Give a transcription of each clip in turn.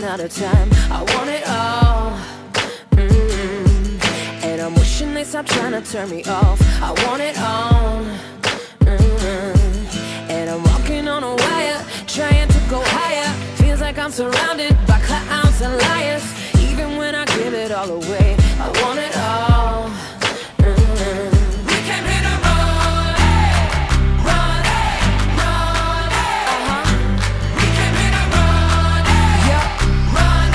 out of time. I want it all. And I'm wishing they stop trying to turn me off. I want it all. And I'm walking on a wire, trying to go higher. Feels like I'm surrounded by clowns and liars. Even when I give it all away, I want it all. We came here to run, run, run. We came here to run, run,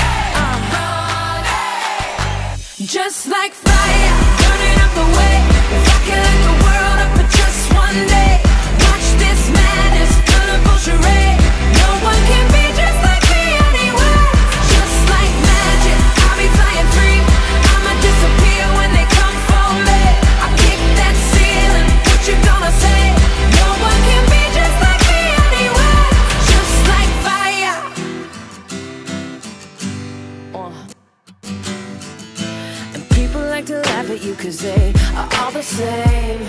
run. Just like fire, burning up the way. If I can light the world up for just one day, watch this madness, colorful charade. No one can be just like me anywhere. Just like magic, I'll be flying free. I'ma disappear when they come for me. I kick that ceiling, what you gonna say? No one can be just like me anywhere. Just like fire. And people like to laugh at you 'cause they are all the same.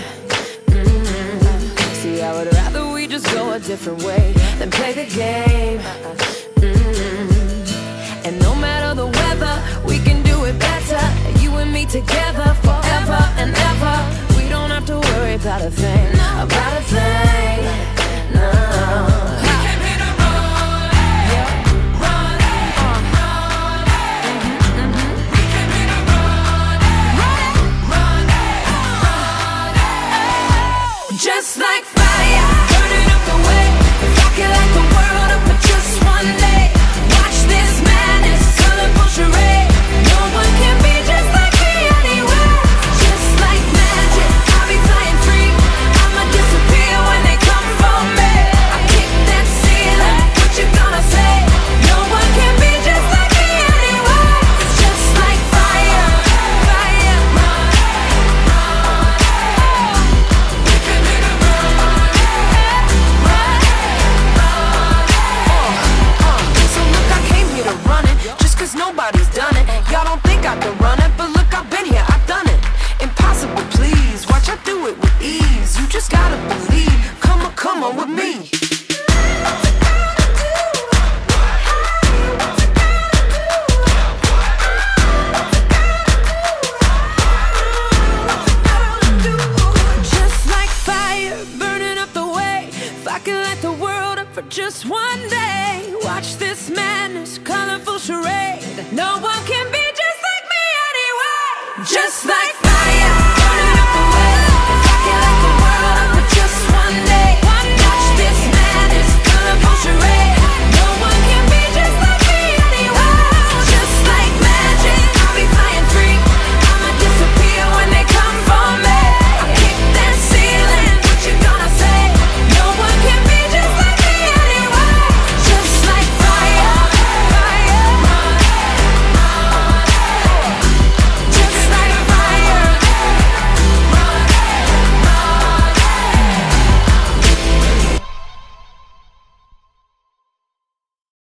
See, I would rather we just go a different way than play the game. And no matter the weather, we can do it better. You and me together forever and ever. We don't have to worry about a thing, about a thing. No. We came here to run, run, run. We came here to run, run, run. Just like fire, burning up the way. If I can light the world up for just one day, watch this madness, colorful charade. No one can be just like me anywhere. Just like magic, I'll be flying free. I'ma disappear when they come for me. I kick that ceiling, what you gonna say? No one can be just like me anywhere. Just like fire, fire. We came here to So look, I came here to run it, just 'cause nobody's done it. Y'all don't think I can run it, but look, I've been here, I've done it. Impossible, please, watch I do it with ease. You just gotta believe, come on with me. Just like fire, burning up the way. If I can light the world up for just one day, watch this madness, colorful charade. No one can be just like me anyway. Just like